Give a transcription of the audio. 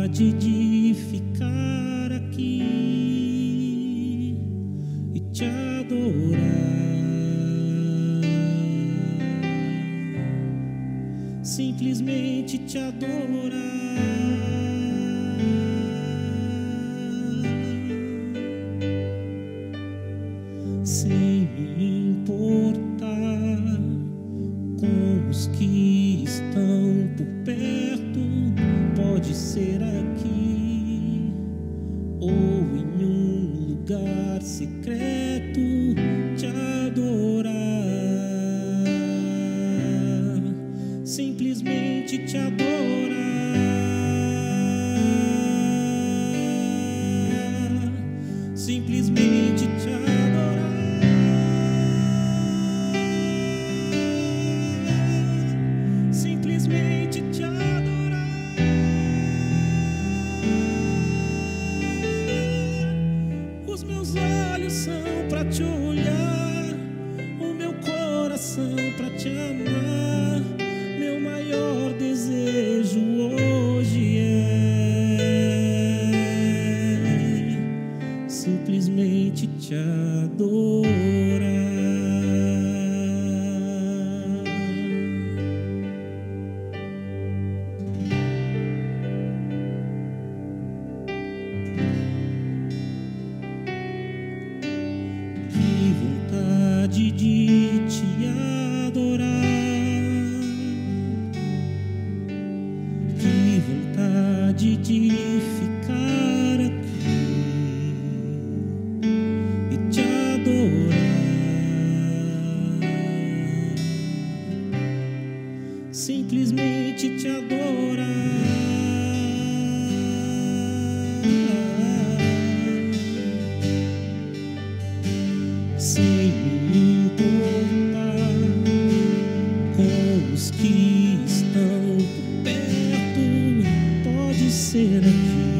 vontade de ficar aqui e te adorar, simplesmente te adorar, sem me importar com os que estão por perto. Pode ser aqui ou em um lugar secreto, te adorar, simplesmente te adorar, simplesmente te adorar, simplesmente te adorar. Os meus olhos são pra te olhar, o meu coração pra te amar. Meu maior desejo hoje é simplesmente te adorar. Que vontade de te adorar, que vontade de ficar aqui e te adorar, simplesmente te adorar, sem me importar com os que estão por perto. Pode ser aqui